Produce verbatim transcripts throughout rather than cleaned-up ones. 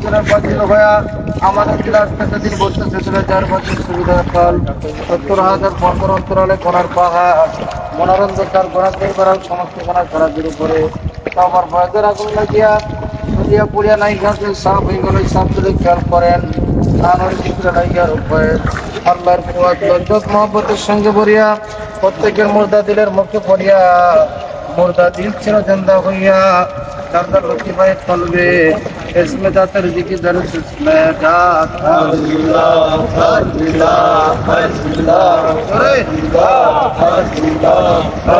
বাতিল হয়ে আমাদের ক্লাস প্রতিদিন বলতেছে দুই হাজার পঁচিশ সুবিধার ফল সত্তর হাজার পনেরো অন্তরালে কোনার পাহাড় মনোরঞ্জন তার গোড়াতে করার সমস্ত কোনার খরাদের উপরে আমার বয়সের আগুন লাগিয়া পুড়িয়া পুড়িয়া নাই ঘাটে সাপ হয়ে গেল সাপ যদি খেয়াল করেন নানোর চিত্র লাইয়ার উপায় আল্লাহর কুয়াত লজ্জত মহব্বতের সঙ্গে বরিয়া প্রত্যেকের মুর্দা দিলের মুখে পড়িয়া মুর্দা দিল ছিল জন্দা হইয়া দাদা লক্ষ্মী ভাই চলবে इसमें जाकर जी की दर्द इसमें जात अल्लाह अल्लाह अल्लाह अल्लाह अल्लाह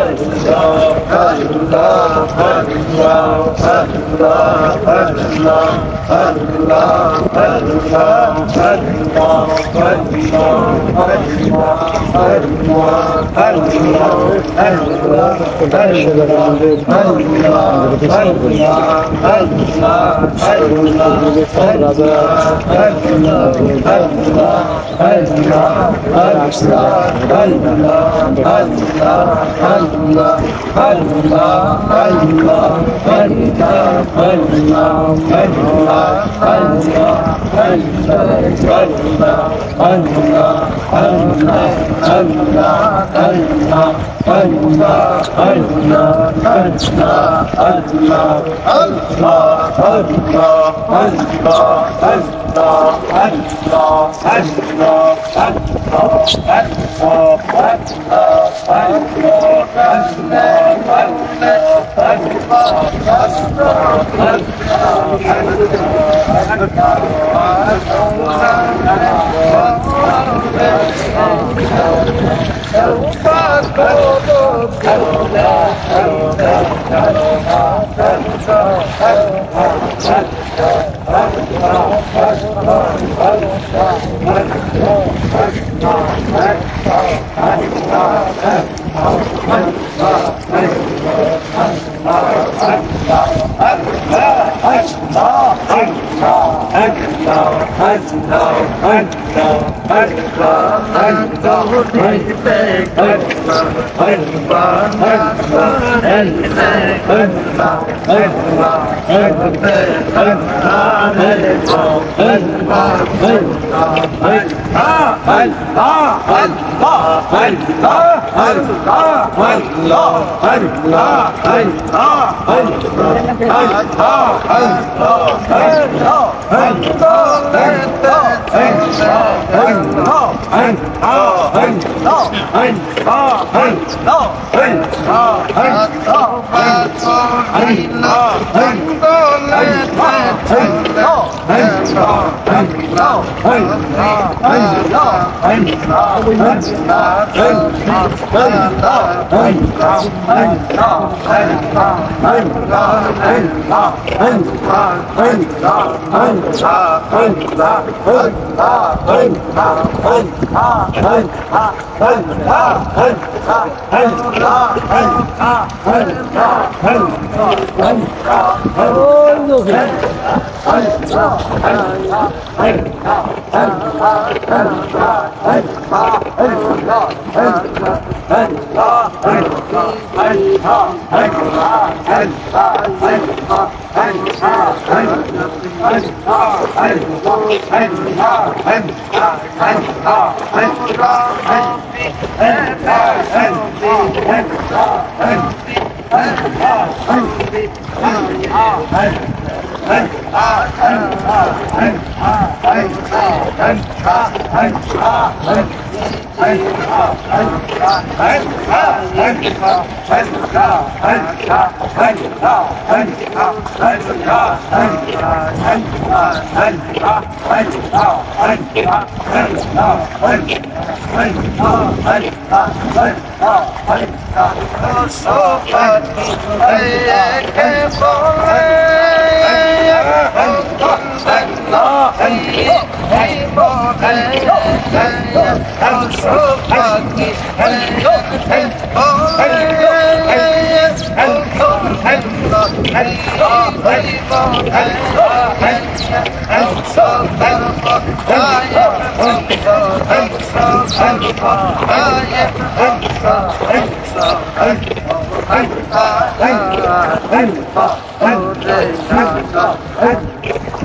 Hey!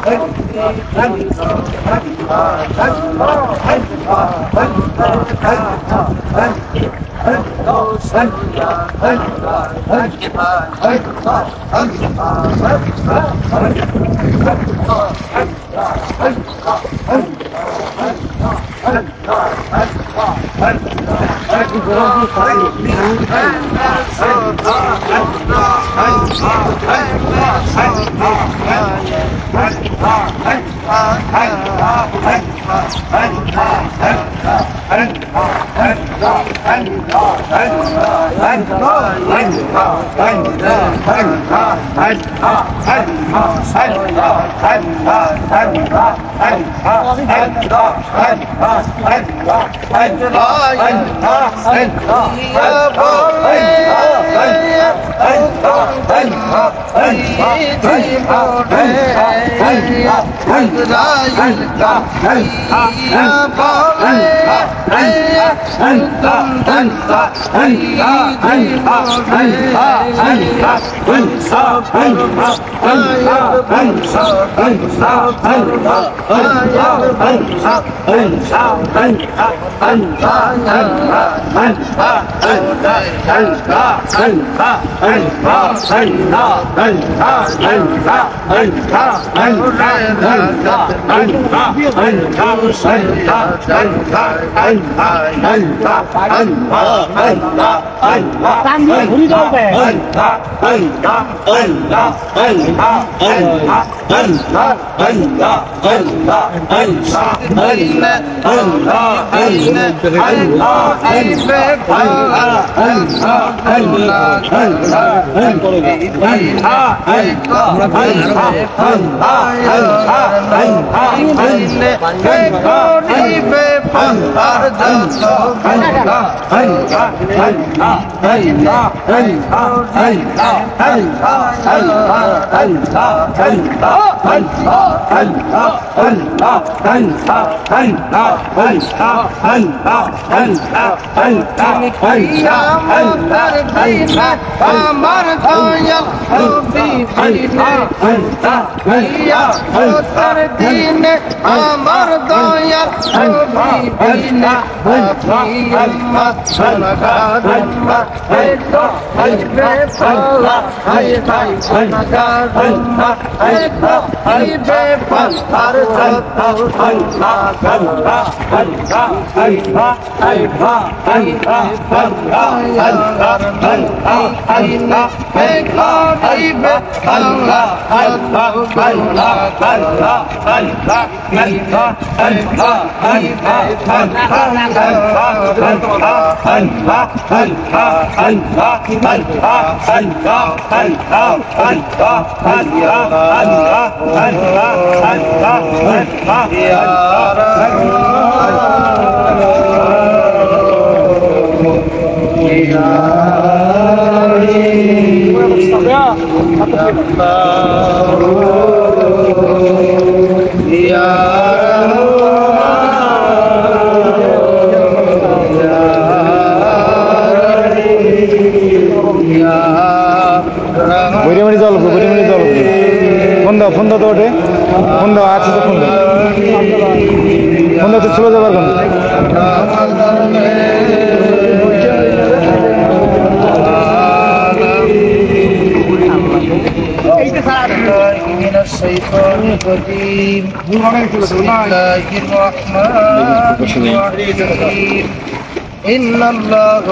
إن الله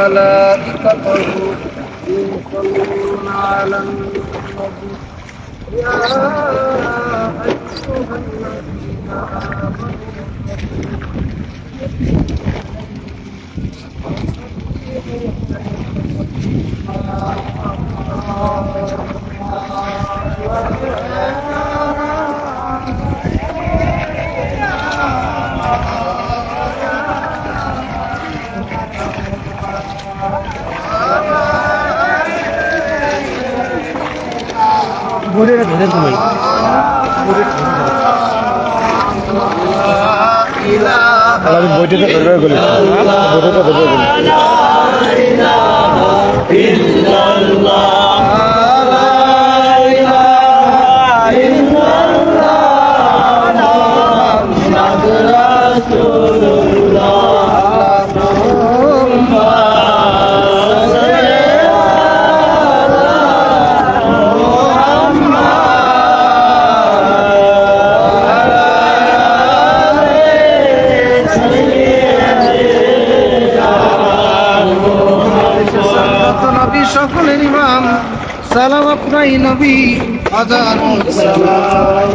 وملائكته يصلون على النبي يا أيها الذين آمنوا 모래를 더 낸다 뭐. అలాగే బోటితో దొరకగలి బోటితో దొరకగలి لا إله إلا الله নাই নবী আজান সালাম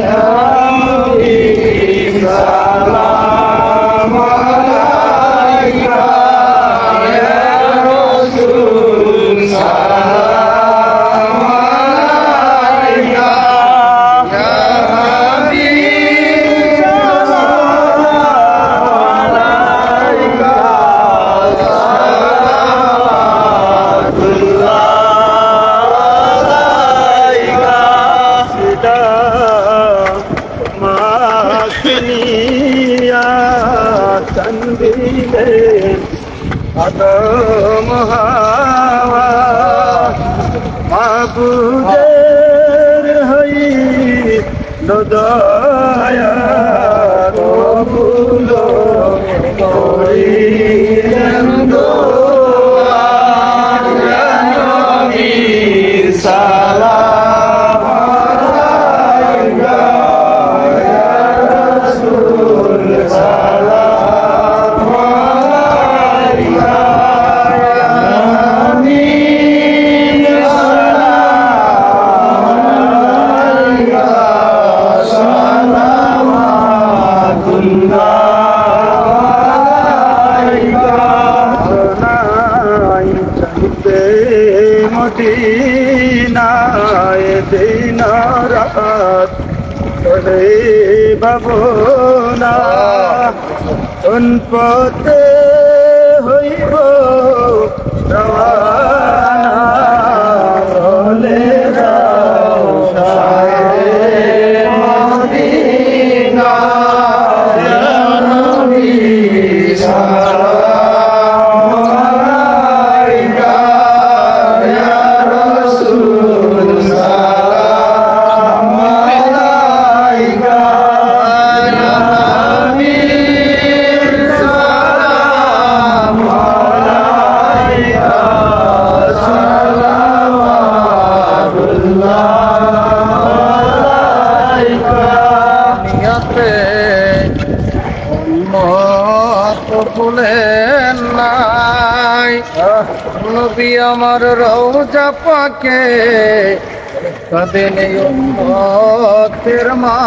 সালাম আলাইকা ইয়া রাসূল সালাম আলাইকা ইয়া হাবিব সালাম আলাইকা আদম হাওয়া মাবুদের হই দয়া কবুল করিলেন দোয়া ইয়া নবী সালাম আলাইকা ইয়া রাসূল সালাম আলাইকা ইয়া আমিন সালাম আলাইকা সালামাতুল্লাহ মদিনায় দিন রাত পড়ে ভাবনা কোন পথে হইব রওয়ানা বলে যাও শাহে মদিনা ইয়া নবী সালাম আলাইকা ইয়া রাসূল সালাম আলাইকা ইয়া আমিন সালাম আলাইকা সালামাতুল্লাহ আলাইকা নিয়তে উম্মত ভুলেন নাই নবী আমার রওজা পাকে কাঁদেন উম্মতের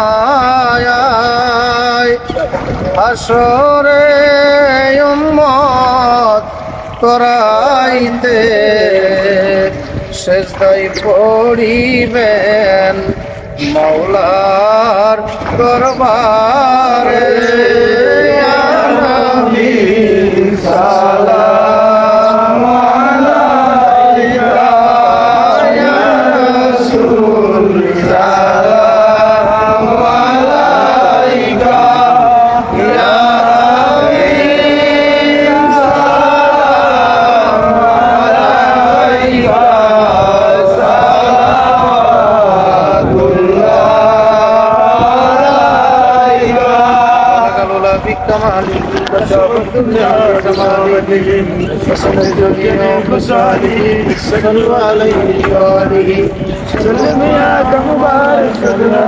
মায়ায় আসরে উম্মত করাইতে সেজদায় পড়িবেন মাওলার দরবারে ইয়া নবী সালাম আলাইকা ইয়া রাসূল সালাম আলাইকা ইয়া হাবিব সালাম আলাইকা صلوا عليه وآله سلم يا مبارك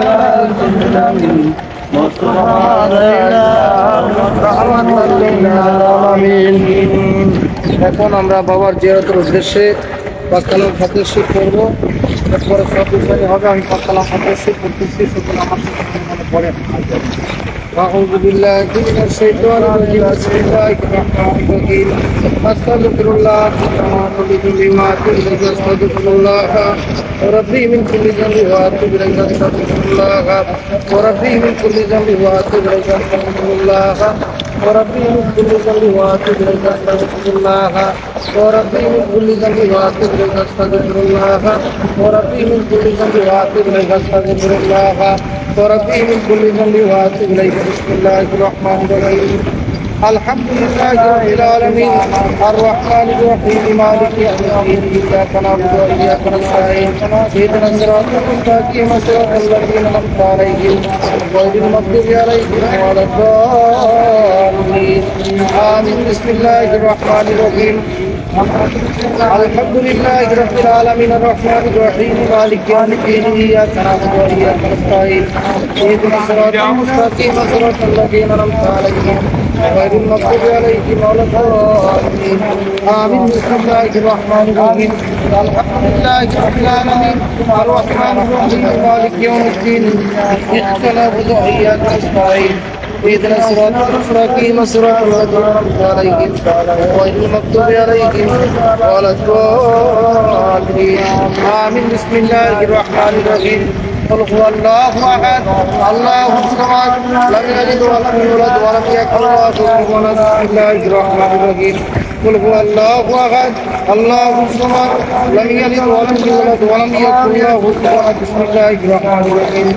এখন আমরা বাবার জিয়ারতের উদ্দেশ্যে পাঁচকালাম ফাতেহ শরীফ পড়বো। এরপরে সব বিষয় হবে। আমি পাঁচকালাম ফাতেহ শরীফ পড়তেছি, সুতরাং আমার সাথে মনে পড়ে। أعوذ بالله من الشيطان الرجيم بسم الله الرحمن الرحيم أستغفر الله بكل ما تلك أستغفر الله وربي من كل ذنب وأتوب إليك أستغفر الله وربي من كل ذنب وأتوب إليك أستغفر الله وربي من كل ذنب وأتوب إليك أستغفر الله وربي من كل ذنب وأتوب إليك أستغفر الله وربي من كل ذنب وأتوب إليك أستغفر الله وربي من كل ذنب وأتوب إليك بسم الله الرحمن الرحيم الحمد لله رب العالمين الرحمن الرحيم مالك يوم الدين إياك نعبد وإياك نستعين اهدنا الصراط المستقيم صراط الذين أنعمت عليهم غير المغضوب عليهم ولا الضالين آمين بسم الله الرحمن الرحيم الحمد لله رب العالمين الرحمن الرحيم مالك يوم الدين إياك نعبد وإياك نستعين اهدنا الصراط المستقيم صراط الذين أنعمت عليهم غير المغضوب عليهم ولا الضالين آمين. بسم الله الرحمن الرحيم الحمد لله رب العالمين الرحمن الرحيم مالك يوم الدين إياك نعبد وإياك نستعين اهدنا الصراط المستقيم صراط الذين أنعمت عليهم غير المغضوب عليهم ولا الضالين آمين. بسم الله الرحمن الرحيم قل هو الله أحد الله الصمد لم يلد ولم يولد ولم يكن له كفوا أحد. بسم الله الرحمن الرحيم قل هو الله أحد الله الصمد لم يلد ولم يولد ولم يكن له كفوا أحد. بسم الله الرحمن الرحيم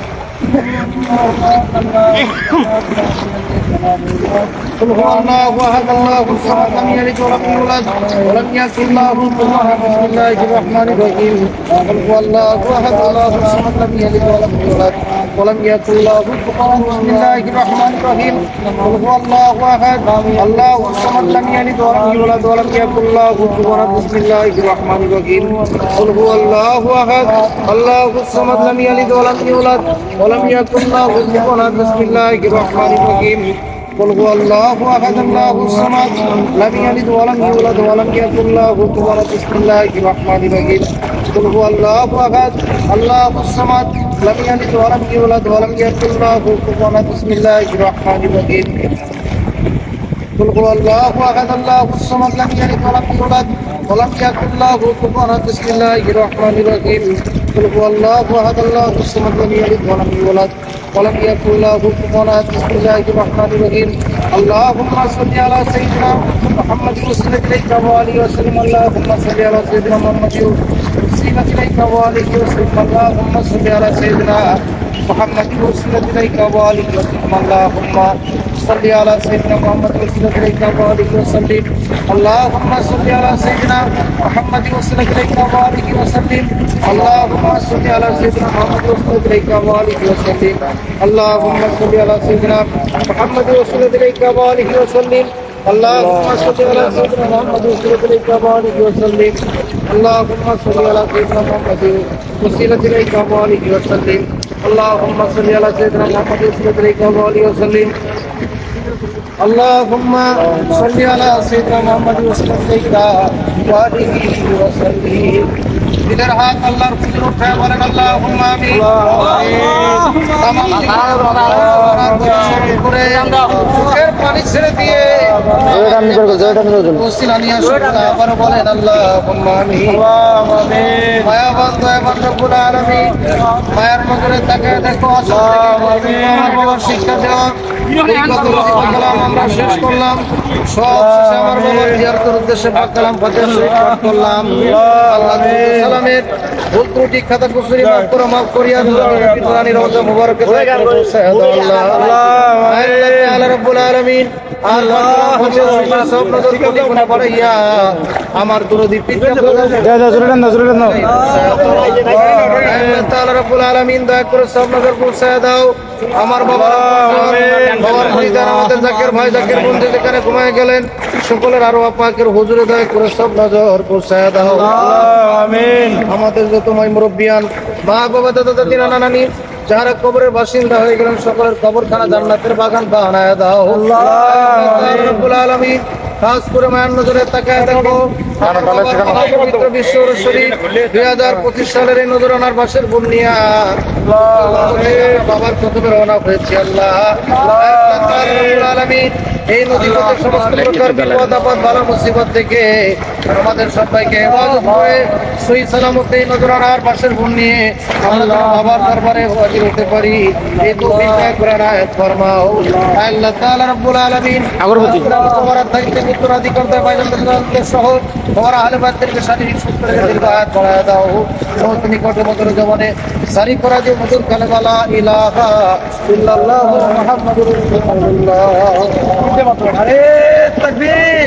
قل هو الله أحد الله الصمد لم يلد ولم يولد ولم يكن له كفوا أحد. بسم الله الرحمن الرحيم قل هو الله أحد الله الصمد لم يلد ولم يولد ولم يكن له كفوا أحد. بسم الله الرحمن الرحيم قل هو الله أحد الله الصمد لم يلد ولم يولد ولم يكن له كفوا أحد. بسم الله الرحمن الرحيم قل هو الله أحد الله الصمد لم يلد ولم يولد ولم يكن له كفوا أحد. بسم الله الرحمن الرحيم قل هو الله أحد الله الصمد لم يلد ولم يولد ولم يكن له كفوا أحد. بسم الله الرحمن الرحيم قل هو الله أحد الله الصمد لم يلد ولم يولد ولم يكن له كفوا أحد. بسم الله الرحمن الرحيم قل هو الله أحد الله الصمد لم يلد ولم يولد ولم يكن له كفوا أحد. بسم الله الرحمن الرحيم قل هو الله أحد الله الصمد لم يلد ولم يولد ولم يكن له كفوا أحد. بسم الله الرحمن الرحيم اللهم صل على سيدنا محمد وسلم إليك وآله وسلم اللهم صل على سيدنا محمد وسلم إليك وآله وسلم اللهم صل على سيدنا محمد وسلم إليك وآله وسلم اللهم صل على سيدنا محمد وسلم إليك وآله وسلم اللهم صل على سيدنا محمد وسلم إليك وآله وسلم اللهم صل على سيدنا محمد وسلم إليك وآله وسلم اللهم صل على سيدنا محمد وسلم إليك وآله وسلم اللهم صل على سيدنا محمد وسلم إليك وآله وسلم اللهم صل على سيدنا محمد وسلم إليك وآله وسلم اللهم صل على سيدنا محمد وسلم إليك وآله وسلم اللهم صل على سيدنا محمد وسلم إليك وآله وسلم इधर हाथ अल्लाह रसूल उठाए बोलें अल्लाहुम्मा आमीन করে চোখের পানি ছেড়ে দিয়ে ওসিলানিয়া শুকর আবার বলেন আল্লাহুম্মা আমিন মায়াবান দয়াবান রব্বুল আলামিন মায়ার নজরে তাকায় দেখো আমার বাবার শিক্ষা দেওয়া এই কথা কালাম আমরা শেষ করলাম সব শেষে আমার বাবার জিয়ারতের উদ্দেশ্যে পাক কালাম ফাতিহা শরীফ পাঠ করলাম আল্লাহ সালামের ভুল ত্রুটি খাতা কুসুরি মাফ করে মাফ করিয়া কোরআনের রওজা মুবারকে আল্লাহ আল্লাহ রাব্বুল আলামিন আল্লাহ সব নজর কোটি গুনাহ বাড়াইয়া আমার দরদি পিতা যা যা জোরে না জোরে না আল্লাহ তাআলা রাব্বুল আলামিন দয়া করে সব নজর পৌঁছায় দাও আমার বাবা বাবার পরিবার আমাদের জাকির ভাই জাকির বন্ধু যেখানে ঘুমায় গেলেন সকলের আরো পাকের হুজুরে দয়া করে সব নজর পৌঁছায় দাও আমিন আমাদের যত মাই মুরব্বিয়ান মা বাবা দাদা দাদি নানা নানি যারা কবরের বাসিন্দা হয়ে গেলেন সকলের কবরখানা জান্নাতের বাগান বানায় দাও আল্লাহ রাব্বুল আলামিন খাস করে মায়ের নজরে তাকায় দেখো পবিত্র বিশ্বর শরীফ দুই হাজার পঁচিশ সালের এই নজরানার বাসের বুনিয়া বাবার প্রথমে রওনা হয়েছে আল্লাহ রাব্বুল আলামিন এই নদী পথে সমস্ত প্রকার বিপদ আপদ বালা মুসিবত থেকে আমাদের সবাইকে হেফাজত করে সহি সালামতে এই নজরানার বাসের বুন নিয়ে আমরা বাবার দরবারে হাজির হতে পারি এই তৌফিক দান করে আয়াত ফরমাও আল্লাহ তাআলা রাব্বুল আলামিন আগরবাতি তোমার দায়িত্ব উত্তরাধিকারী ভাইজানদের সহ তোমার আহলে বাইতকে শারীরিক সুস্থতার দীর্ঘায়ু বাড়ায় দাও সমস্ত নিকটে মধুর জবানে জারি করা যে মধুর কালেমা লা ইলাহা ইল্লাল্লাহ মুহাম্মাদুর রাসূলুল্লাহ আরে তাকবীর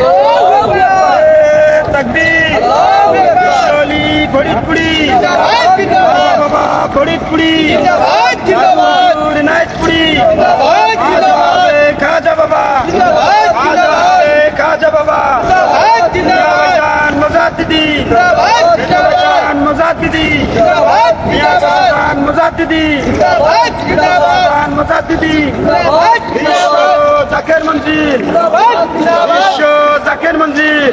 তাকবীর আল্লাহু আকবার আলী ফরিদপুরি জিন্দাবাদ জিন্দাবাদ বাবা ফরিদপুরি জিন্দাবাদ জিন্দাবাদ নাইটপুরি জিন্দাবাদ জিন্দাবাদ খাজা বাবা জিন্দাবাদ জিন্দাবাদ খাজা বাবা জিন্দাবাদ জিন্দাবাদ মুজাদ্দিদি জিন্দাবাদ জিন্দাবাদ মুজাদ্দিদি জিন্দাবাদ জিন্দাবাদ মুজাদ্দিদি জিন্দাবাদ জিন্দাবাদ মুজাদ্দিদি জিন্দাবাদ জাকির মঞ্জিল তাকবীর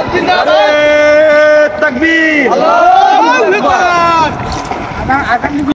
নারে তাকবীর